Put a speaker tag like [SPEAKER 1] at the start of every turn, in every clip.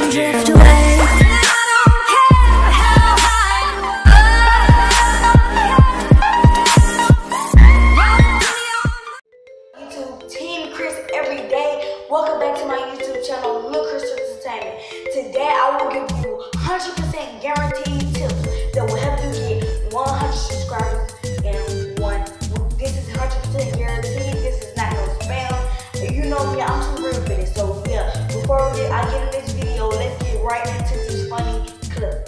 [SPEAKER 1] drift away.
[SPEAKER 2] YouTube, Team Chris every day. Welcome back to my YouTube channel, Lil Chris Entertainment. Today I will give you 100% guaranteed tips that will help you get 100 subscribers in one week. This is 100% guaranteed. This is not no spam. You know me, I'm too real for this. So yeah, before I get in this video, let's get right into this funny clip.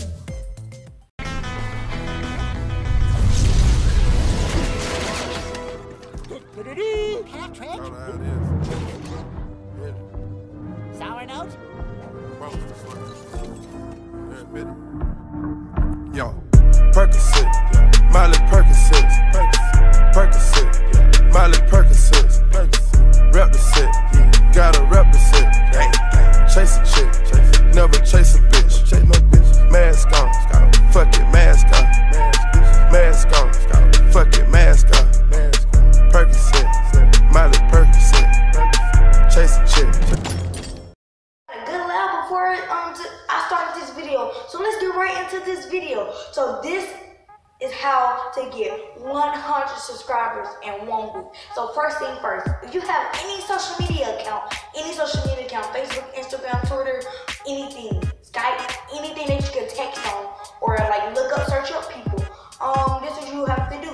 [SPEAKER 3] Sour note?
[SPEAKER 4] Yo, Percocet, Miley Percocet, Percocet, Miley Percocet, rep the set, gotta rep the set, chase a chick, never chase a bitch, mask on, fuck it, mask on, mask on, fuck it, mask on, Percocet, Miley Percocet, chase a chick.
[SPEAKER 2] Good loud before I started this video. So let's get right into this video. So this is how to get 100 subscribers in 1 week. So first thing first, if you have any social media account, Facebook, Instagram, Twitter, anything, Skype, anything that you can text on or like look up, search up people, this is what you have to do.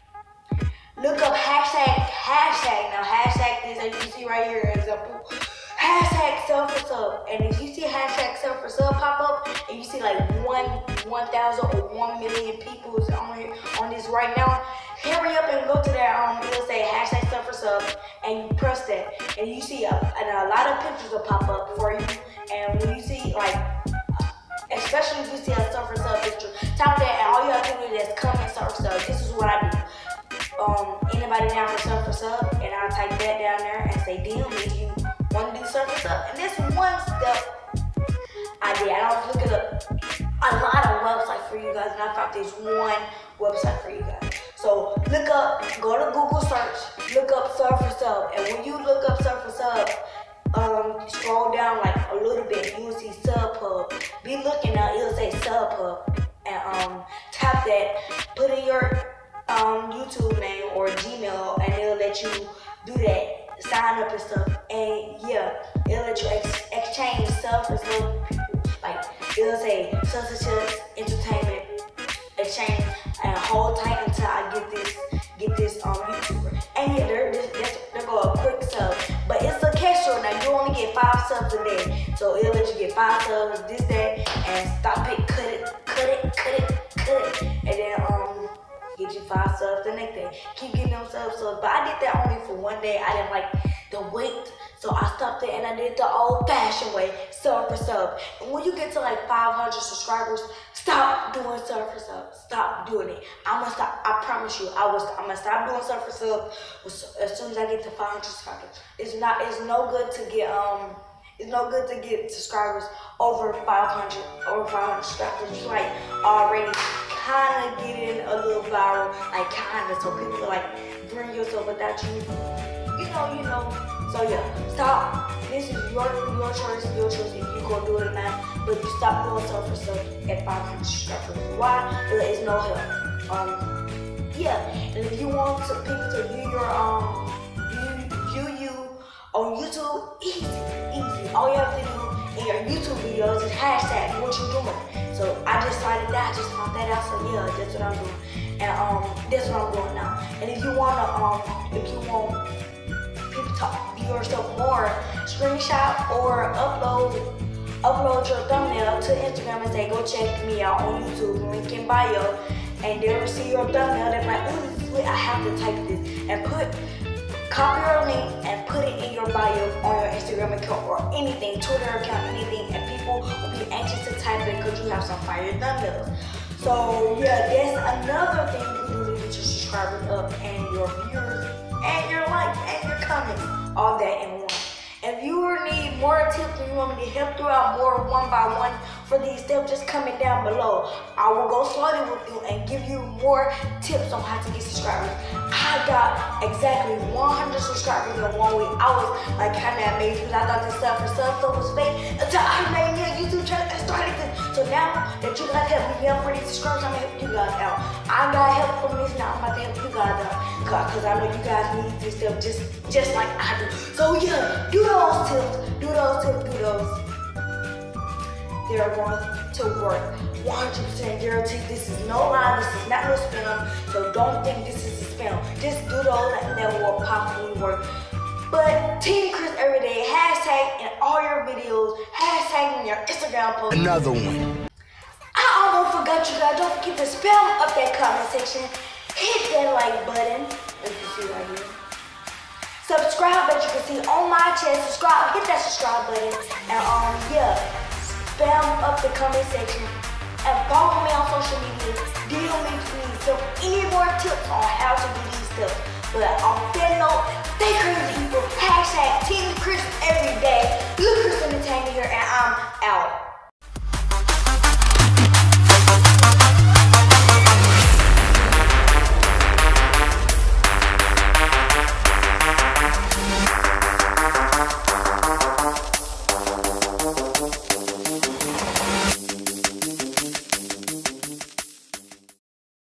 [SPEAKER 2] Look up hashtag. Now hashtag this, as you can see right here, example. Hashtag sub. And if you see hashtag sub pop up and you see like 1,000 or 1 million people on this right now, hurry up and go to that, it'll say hashtag sub and you press that and you see and a lot of pictures will pop up for you. And when you see like, especially if you see a sub picture, tap that and all you have to do is comment sub. This is what I do. Anybody down for sub, and I'll type that down there and say, damn, if you want to do sub. And this one step I did. I was looking up a lot of websites for you guys, and I found this one website for you guys. So look up, go to Google search, look up sub, and when you look up sub, scroll down like a little bit, you will see SubHub. Be looking now, it'll say SubHub, and tap that, put in your YouTube name or Gmail, and it'll let you do that, sign up and stuff. And yeah, it'll let you exchange stuff for some people. Like it'll say such entertainment exchange, and hold tight until I get this YouTuber. And yeah, there go a quick sub, but it's a catch now. You only get 5 subs a day, so it'll let you get 5 subs, this, that, and stop it, cut it, and then get you 5 subs the next day. Keep getting them subs. But I did that only for 1 day. I didn't like the wait, so I stopped it and I did the old-fashioned way, sub for sub. And when you get to like 500 subscribers, stop doing sub for sub. Stop doing it. I'm gonna stop. I promise you, I'm gonna stop doing sub for sub as soon as I get to 500 subscribers. It's no good to get subscribers over 500 subscribers. It's like already kind of getting a little viral, like kind of, so people are like, bring yourself without you, you know. So yeah, stop. This is your choice if you gonna do it or not. But you stop doing stuff for stuff at 500 subscribers. Why? There is no help. Yeah, and if you want people to view your view you on YouTube, easy. All you have to do in your YouTube videos is hashtag what you doing. So I just started that. I just found that out. So yeah, that's what I'm doing. And that's what I'm doing now. And if you want people to view your stuff more, screenshot or upload your thumbnail to Instagram and say, go check me out on YouTube, link in bio, and they'll see your thumbnail. They're like, ooh, this is lit. I have to type this, and copy your link and put it in your bio on your Instagram account or anything, Twitter account, anything, and people will be anxious to type it because you have some fire thumbnails. So yeah, that's another thing you can do to get your subscribers up and your viewers and your likes and your comments, all that in one. If you need more tips and you want me to help you out more one by one for these steps, just comment down below. I will go slowly with you and give you more tips on how to get subscribers. I got exactly 100 subscribers in 1 week. I was like kind of amazed because I thought this stuff was fake until I made me a YouTube now that you guys help me get 40 subscribers, I'm gonna help you guys out. I got help from this now. I'm about to help you guys out. Cause I know you guys need this stuff just like I do. So yeah, do those tips. They're going to work. 100% guaranteed. This is no lie. This is not no spam. So don't think this is a spam. Just do those and that will possibly work. But Team Chris Everyday, hashtag in all your videos, hashtag in your Instagram post.
[SPEAKER 1] Another one.
[SPEAKER 2] I almost forgot you guys. Don't forget to spam up that comment section. Hit that like button, as you see right here. Subscribe, as you can see on my channel. Subscribe, hit that subscribe button, and yeah, spam up the comment section. And follow me on social media. DM me please. So any more tips on how to do these tips. But on that note, stay crazy people. Hashtag Team Chris Everyday. Look Chris Entertainment.